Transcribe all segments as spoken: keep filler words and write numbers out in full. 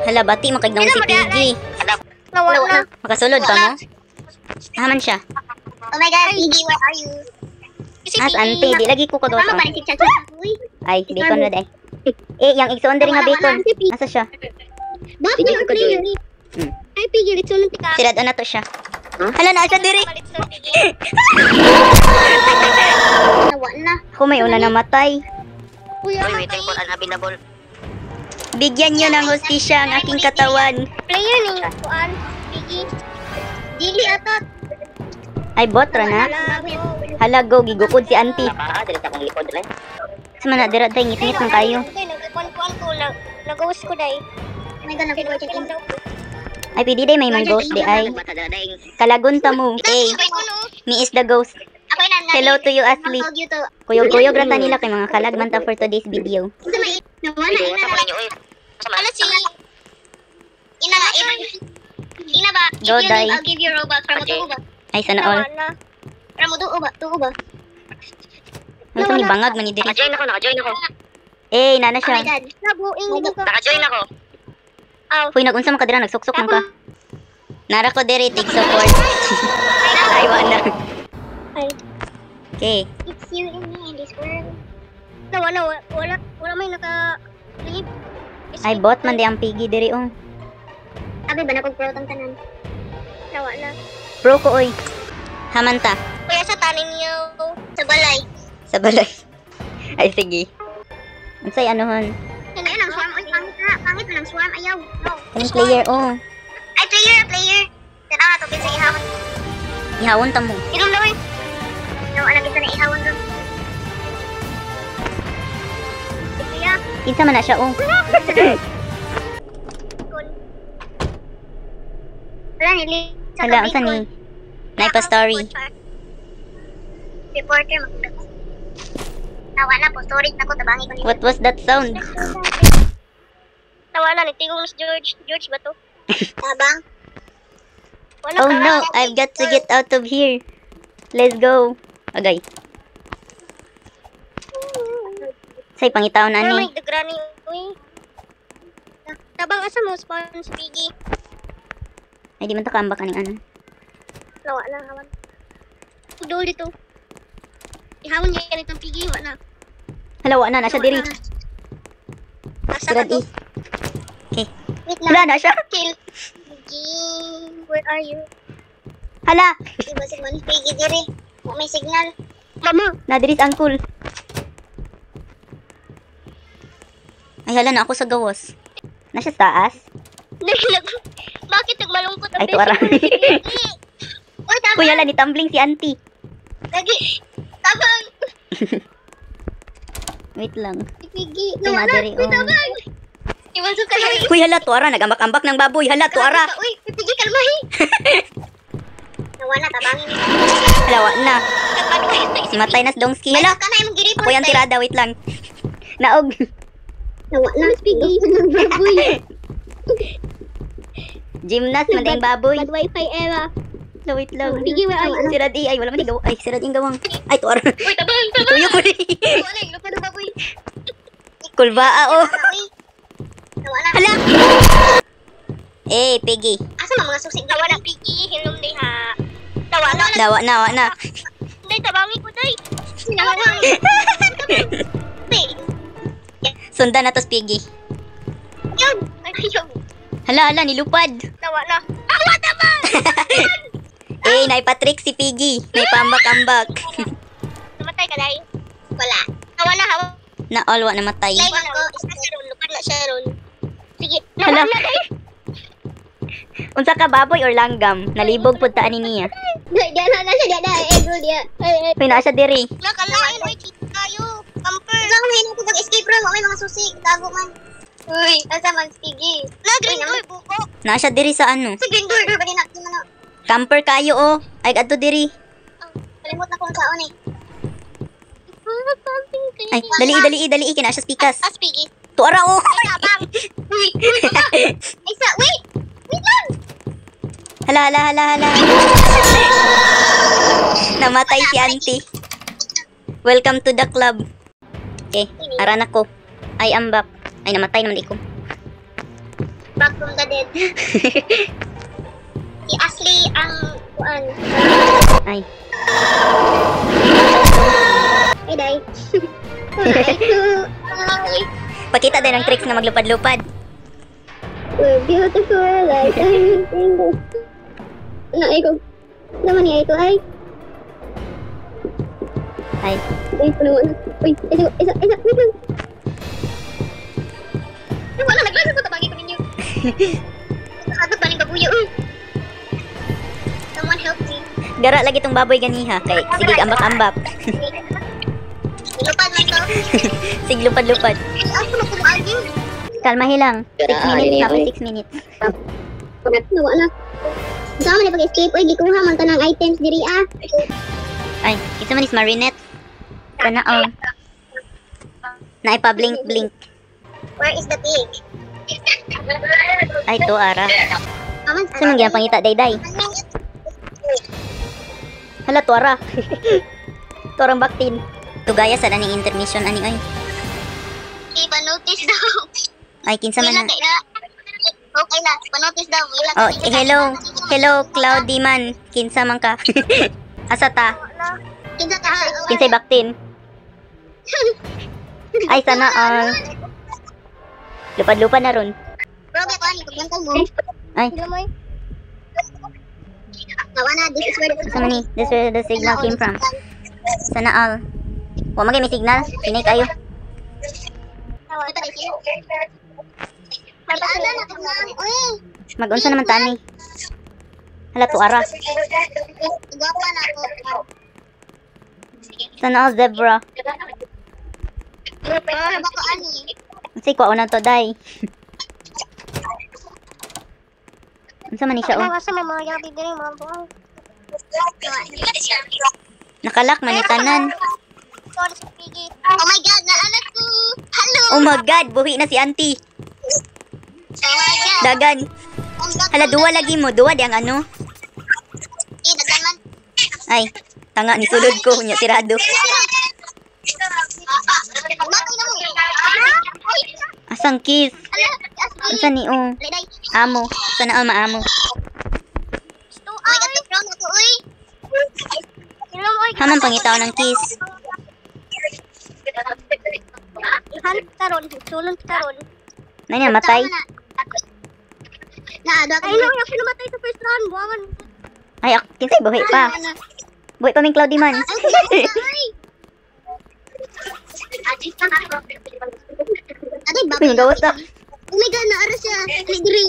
Hala, bati makagnaw si Piggy. Nawala. Makasulod pa mo? Nahaman siya. Oh my god, Piggy, where are you? As ante, di lagi ko kadoto. Mama, panisip siya. Uy. Ay, bacon na day. Eh, yung igsoon diri nga bacon. Asa siya? Bakit yung player? Hmm. Ay, Piggy, let's ulit ka. Sirad na to siya. Hala, na siya diri. Nawala. Ako may una namatay. Uy, waiting for unavailable. Bigyan niyo ng hostisya ang aking katawan. Player ni Kuan, Piggy. Dili atot. Ay, botra na. Hala, go, gigukod si auntie. Ah, dili sa akong likod rin. Sama na, dira day, ngit-ngit ng kayo. Nagkuan-kuan ko, nag-ghost ko day. May ganang pinag-check in. Ay, pidi day, may may ghost di ay. Kalagunta mo. Eh, me is the ghost. Hello to you, Ashley. Kuyog-kuyog rata nila kay mga kalagman ta for today's video. Nawala, ina na. Ano si... Ina nga, ina. Ina ba? Go, If you Day. leave, I'll give you Robux. Ramo tuo ba? Ay, sana all. Ramo tuo ba? Tuo ba? Ano sa ni bangag man ni diri? Naka-join ako, naka-join ako. Eh, nana Oh my siya. god. Nabuing dito ka. Naka-join ako. Uy, nagunsa man ka dira, nagsuksok man ka. Nara ko diri, tig support. Ay, wala. Ay, Okay. it's you and me in this world. Nawala, wala, wala, wala may naka-leave. Ay, bot man di ang Piggy diri, oh. Abi ba na pag-pro tang tanan? Nawala. Pro ko, oy. Hamanta. Kuya sa tanin niyo sa balay. Sa balay. Ay, sige. Unsay anuhon? Hindi yan ang swarm. Ay, pangit na. Pangit na ng swarm. Ayaw. No. Kaning player, oh. Ay, player, player. Tanaw na to, pinsa ihawon. Ihawon ta mo. Inom na, wey. Nawala kita na ihawon doon. Kuya, Kinsa man na siya, oh. kun. Wala, nili. Hala, unsa ni? Naipa story. Reporter, magdag. Nawala po, storage na ko, tabangi ko nila. What was that sound? Nawala, nagtigong si George. George ba to? Tabang. Wala Oh ka no, na. I've got to get out of here. Let's go. Agay. Say, pangitaw na Ano ni. may dagrani, uy. Tabang asa mo, spawn si Piggy. Ay, di man ta kaambak aning ano. Nawala, hawan. Udol dito. Ihawon niya yan itong Piggy, wala. Hala, wa na, nasa diri. Nasa Sirad ka to. i. Okay. Wait Wala lang. na siya. Kill. Piggy, where are you? Hala, Diba si Mani Piggy diri? Wa may signal. Mama. na diri sa angkol. Ay, hala na ako sa gawas. Nasa taas. Bakit nagmalungkot ang Ay, tuwara. Uy, tabang. Kuya, hala, ni tumbling si auntie. Lagi. Tabang. Wait lang. Si Piggy. Ito nga Nawala. diri, Uy, oh. tabang. Iwan sa kalay. Kuya, hala, tuwara. Nagambak-ambak ng baboy. Hala, tuwara. Uy, si Piggy, kalmahi. Nawala, tabangin niya. Hala, wa na. Matay na si Dongski. Hala, Ka na yung giripon. ako yung tirada. Wait lang. Naog. Nawala, si Piggy. Baboy. Gymnast, man yung baboy. Bad wifi era. So, wait lang. Piggy, where are you? Si Radi, ay, wala man yung gawang. Ay, si Radi yung gawang. Ay, tuwara. Uy, tabang, tabang. Tuyok mo rin. Wala, yung lupa ng baboy. Kulbaa, oh. Uy. Nawala. Hala. Eh, Piggy. Asa mga mga susig? Nawala, Piggy. Hilom day ha. Nawala. Dawa na, wa na. Day, tabangi ko, day. Nawala. Day. Sundan na to, Piggy. Yun. Ay, yun. Hala, hala, nilupad. Nawala. Awa, tabang. Eh, naipatrick si Piggy. May pambak-ambak. Namatay ka, day. Wala. Nawala, hawa. Na all, wa namatay. Live ako. Isa siya ron. Lupad na siya ron. Sige. Hala. Nawala, day. Unsa ka baboy or langgam? Nalibog pud ta ani niya. Day, diyan na siya. Diyan na. Eh, bro, diyan. Ay, ay. Uy, naa siya diri. Nakalain, may cheat tayo. Camper. Lang may nang pag escape room, may mga susig, tago man. Uy, asa man sige. Na green door buko. Naa siya diri sa ano. Sa green door ba din natin man. Camper kayo, oh. Ay, adto diri. Kalimot na kung kaon eh. Ay, dali, dali, dali. Kina siya spikas. As piggy. Tuara, oh. Ay, tabang. Uy, uy, tabang. Ay, sa, wait. Wait lang. Hala, hala, hala, hala. Namatay si auntie. Welcome to the club. Okay, aran ako. Ay, am back. Ay, namatay naman iko. back from the dead. Si Ashley ang kuan. Ay. Ay, day. Ay, Pakita din ang tricks na maglupad-lupad. we're beautiful like anything. Na ikaw. Naman niya ito ay. Ay. Uy, puno na. Uy, isa, isa, isa, wait lang. Ay, wala, naglasag ko tabagi ko ninyo. Nakagod pa rin babuyo. Uy. Someone help me. Gara lagi tong baboy ganiha kay sige ambak-ambak. Lupad man to. Sige lupad-lupad. Ay, ako na kumagi. Kalma hilang. six minutes na six minutes. Nawa na. Sama na pag-escape. Uy, gikuha man tanang items diri ah. Ay, isa man is marinette. Sana oh. Na ipa-blink blink. Where is the pig? Ay to ara. Aman, Sa man gyang pangita dayday. Hala to ara. Torang baktin. Tugaya sa daning intermission ani ay. Iba notice daw. Ay kinsa man na. Wala, kaya- Okay na, panotice daw. Wala, Oh, kaya- eh, hello. Hello Cloudy man. Kinsa man ka? Asa ta? Kinsa ka? Kinsay baktin? Ay sana all. Lupad-lupad na ron. Bro, ba pa ni pagbantay mo? Ay, Hello, Moy. Nawa na, this is where the asa man ni? This where the signal came from. Sana all. Wa magay may signal. Sinay kayo. Nawa na, this is- Mabasa na ito na. Uy, Mag-unsa naman tani? Hala to ara. gwapa na ako. Sana all zebra. Pero bako ani. Unsay ko na to day. Unsa man ni siya oh? Sa mga yabi diri mga buhay. Nakalak man ni tanan. Sorry sa pigi. Oh my god, naanak ko. Hello. Oh my god, buhi na si auntie. Oh my god. Dagan. Ang ganda. Hala duwa lagi mo, duwa di ang ano. Eh, dagan man. Ay, tanga ni sulod ko nya sirado. Matay na mo. Asang kiss. Ala, asli. Unsa ni oh? Liday. Amo. Sana all maamo. Oh my god, tukrong ako, uy. Hello, uy. Haman pangitaw ng kiss. Han karon, sulon karon. Na niya matay. Na, ada ay lang yung namatay sa first round, buwangan. Ay, ak- kinsay buhi pa. Buhi pa ming Cloudy man. Aday ba? Uy, gawat na. Oh my god, naara siya. Diri.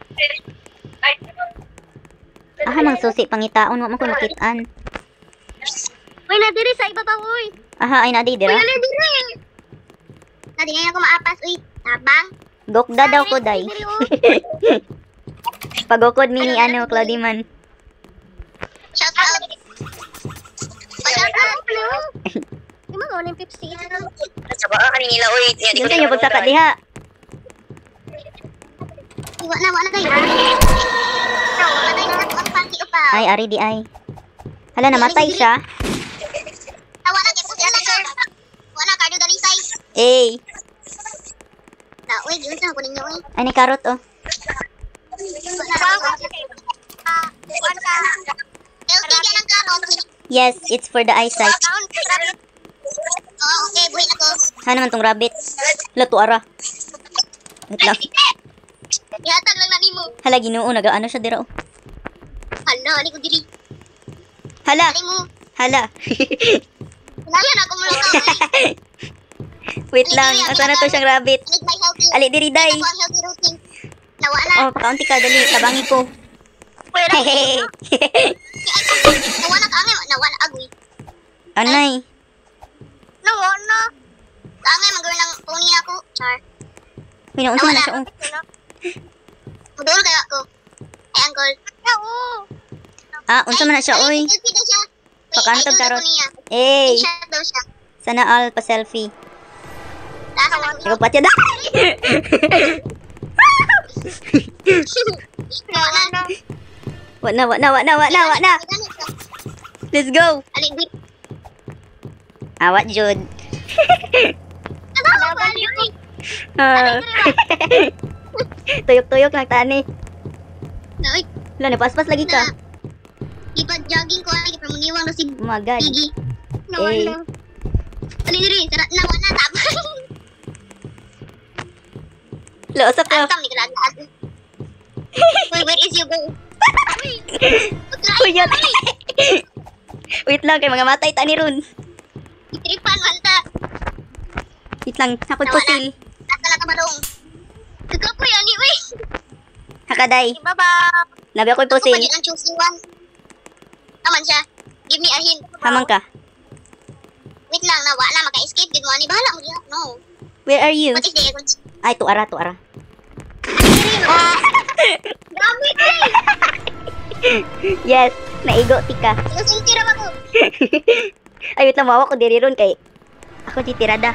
Aha mang susi pangitaon wa man ko makitaan. Uy, na diri sa iba pa, uy. Aha ay nadi Uy, dira. ala diri. Na di ngayon ako maapas, uy. Tabang. Gokda daw ko day. Diri, oh. Pagokod mi ni ano Cloudy man. Shout out. Shout out. Di mo nga Pepsi. Sa baka kanila, uy. Yan, Kinsa niyo pagsaka diha? Iwa na, wala kayo. Wala kayo na ako ang panty upaw. Ay ari di ay. Hala namatay siya. Tawa na kayo sa sir. Wala ka dari size. Eh, Na, uy, yun sa ko ninyo, uy. ay ni karot oh. Wala ka. Ah, kuwan ka. Healthy ka ng karot. Yes, it's for the eyesight. Sound, rabbit. Oh, okay, buhay na ko. Ha naman tong rabbit. Hala to ara. Wait lang. Ihatag lang na nimo. Hala Ginoo nagaano siya dira oh. Hala, ali ko diri. Hala, Ali mo. hala. Kaya na ako mula ka, uy. Wait lang, asa na to siyang rabbit? I need my healthy. Ali diri day. Ako ang healthy routine. Nawa na. Oh, kaunti ka dali, tabangi ko. Pwera. Hehehe. Nawa na ka, angay. Nawa na, agoy. Anay. Nawa na. Angay, mag-girl ng pony ako. Char. Pinuunsa man na siya oh. Magdul kaya ako. Ay, uncle. Oo. Ah, unsa man na siya oy. Selfie daw siya. Pakantog Idol karot. daw niya. Eh, Siya daw siya. sana all pa selfie. Lasa lang Ikaw pa siya da. Nawa na. Wa na, wa na, wa na, wa na, wa na. Let's go. Alibit. Awat jud. Ano ba? Ah. Tuyok-tuyok lang tani. Na, uy, Wala, napaspas lagi ka. na. Ipag-jogging ko, ay, pamuniwang na si Oh my God. Piggy. Eh. Nawala. Dali, dali, tara, nawala, tama. Lausap ka. Antam, ni kalagad. Wait, where is you go? Uy, yun. Wait lang, kay mga matay tani ron. Itripan, manta. Wait lang, ako'y pusil. Nasa na ka madong. Ikaw po yan, iwi. Hakaday. Ibaba. Labi ako'y Ako pa pusil. din ang choosing one. Taman siya. Give me a hint. Hamang ka. Wait lang, nawa na, maka-escape. Good mo, ani, bahala mo diya. No. Where are you? What is the egon? Ay, tuara, tuara. Grabe ka eh. Yes, naigo tika. Sinusinti naman ko. Ay, wait lang, mawa ko diri ron kay ako di tirada.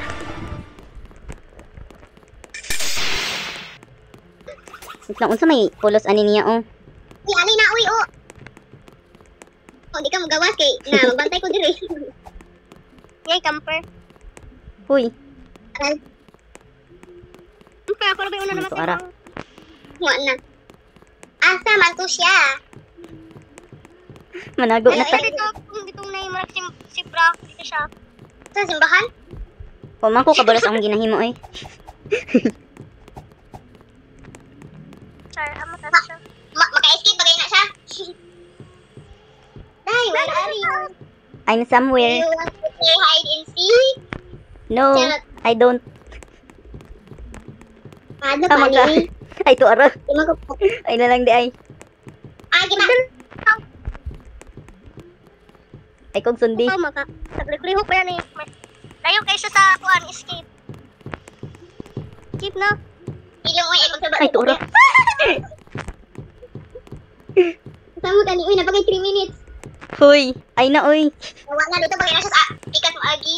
Wait lang, unsa may pulos ani niya oh. Uy, ali na, uy, oh. Oh, di ka magawas kay na magbantay ko diri. Yay, camper. Huy, Aral. Camper, ako na ba yung una Ano naman to, ara? Wa na. Asa man to siya? manago na ta. Ito, itong na yung si, si Bra, dito siya. Sa simbahan? O man ko kabalos ang ginahimo eh. Char, amo ta siya. Ma maka-escape bagay na siya. Dai, where are you? I'm Do somewhere. you want to play hide and seek? No, I don't. Ano Ah, pa magka. ni? Ay, tuara. Di man ko. Ay na lang di ay. Ah, di man. Ay kog sundi. Oh, maka. Naglihok pa yan eh. Layo kayo siya sa kuan, escape. Keep na. Ilong oy, ibang Ay, tuara. Tamo tani, uy, napagay three minutes. Huy, ay na oy. Nawa na dito bagay na siya sa ikas mo agi.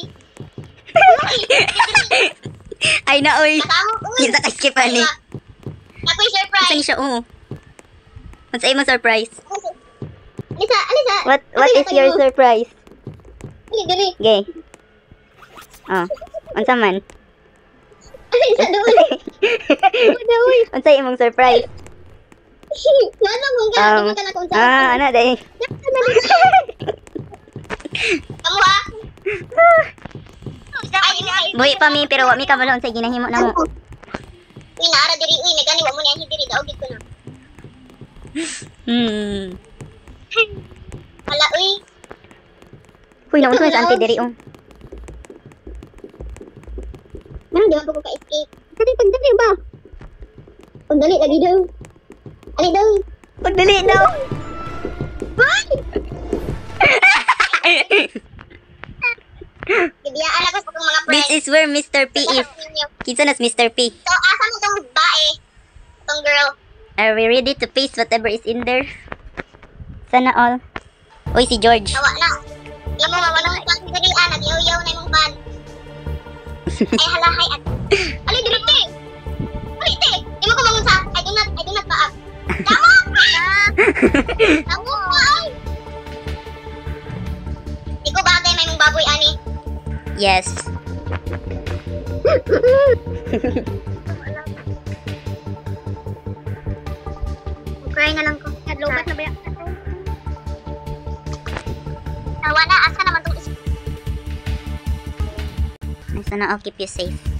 Ay na oy. Kasamo, uy. Kita kay skip ani. Ako'y Saan surprise. siya oh. What's imong surprise? Alisa, alisa. What what is your surprise? Dili, dili. Gay. Oh, unsa man? Alisa, doon. Doon. Unsa imong surprise? Wala mong ka, Um, um, ka na kung Ah, ana day. Kamu ha? Ay, ay, Buhi pa mi pero wa mi kabalo unsa ginahimo namo. uy, naara diri, uy, nagani, wa mo niya diri, daogit ko na. Hmm. Hala, uy. Huy, naunsa sa ante diri oh. Meron di man po ko ka-escape. Dali, pagdali ba? Pagdali, lagi daw. Ali daw. Pagdali daw. Gibiyaan ako sa kong mga This friends. is where Mister P is. Kinsa nas Mister P? So, asa mo tong bae? Tong girl. Are we ready to face whatever is in there? Sana all. Uy, si George. Nawa na. Di mo mawanang pan diri, ah, nag-yaw-yaw na yung pan. Ay, halahay at... Ali, diri, te! Ali, te! Di mo ko mangunsa. I do not, I do not paak. Tama! Tama! Ay! Di ko bagay may mong baboy, ani. Yes. Cry na lang ko. Naglobat na ba yan? Nawa na, asa naman itong is... Sana all keep you safe.